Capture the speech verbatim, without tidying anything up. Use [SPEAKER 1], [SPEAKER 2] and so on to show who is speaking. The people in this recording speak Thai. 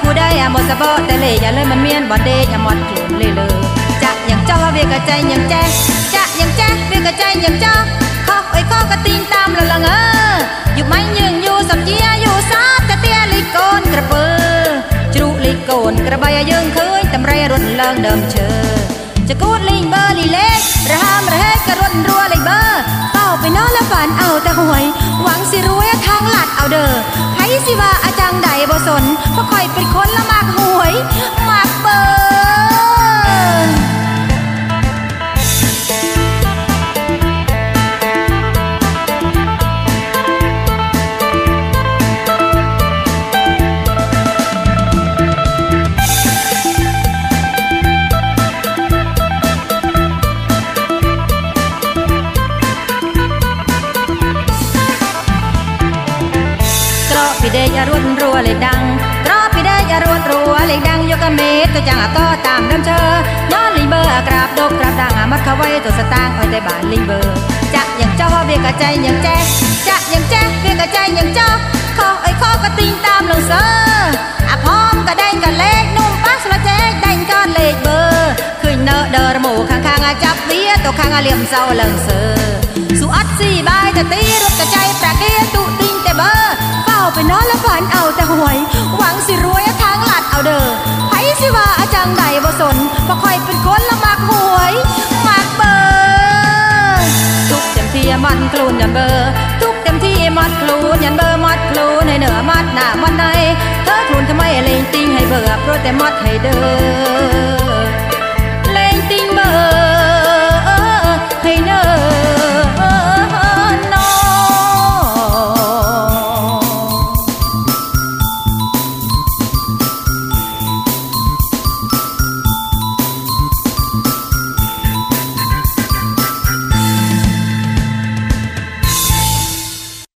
[SPEAKER 1] ผู้ใดหมดสะบอแต่เลยอย่าเลยมันเมียนบ่เดอย่าหมดโกรธเลยเลยจะอย่างเจ้าเวียกระใจอย่างแจ๊จะอย่างแจ๊เวียกระใจอย่างเจ้าข้อไอ้ข้อกระตีนตามละละเอออยู่ไม่ยืงอยู่สับเจียอยู่ซาแต่เตี้ยลิโกนกระเปือจรุลิโกนกระใบยืงเคยตำไรรุ่นเลิงเดิมเชอจะกูดลิงเบอร์ลีเล็กระหามระเฮกระรุ่นรัวเลยเบอร์เป้าไปนอนแล้วฝันเอาแต่หวยหวังสิรวยทางหลัดเอาเด้อให้สิว่าอาจารย์ใดบ่สนเพราะคอยเป็นคนละมากหวยมากเบอร์พี่เดยรวดรัวเลยดังเพราะพี่เดยรวดรัวเลยดังยกเมตตัวจังก็ตามเดิมเชอย้อนลิงเบอร์กราบดกกราบดังมัดเขาไว้ตัวสตางค์อ้อยได้บานลิงเบอร์จะอย่างเจ้าเบียกระใจอย่างแจ๊จะอย่างแจ๊เบียกระใจอย่างเจ้าขอไอ้ข้อกระติงตามลงเซออะพร้อมกระเด้งกระเล็กนุ่มปัสละเจ๊เด้งก้อนเล็กเบอร์ขึ้นเนอเดอร์หมูข้างๆจับเบี้ยตัวข้างเหลี่ยมเศร้าเลิงเซอสุอัดสี่ใบแต่ตีรถกระใจปลาเกี้ยตุติงแต่เบอร์ไปนอนแล้วฝันเอาแต่หวยหวังสิรวยทางหลัดเอาเด้อไผสิว่าอาจารย์ใดบ่สนบ่ค่อยเป็นคนละมักหวยมักเบอร์ทุกเต็มที่มันกลูนยันเบอร์ทุกเต็มที่มัดกลูนยันเบอร์มัดกลูนให้เหนือมัดหน้ามัดในเธอคลูนทำไมเล่นติ้งให้เบอร์โปรแต่มัดให้เด้อ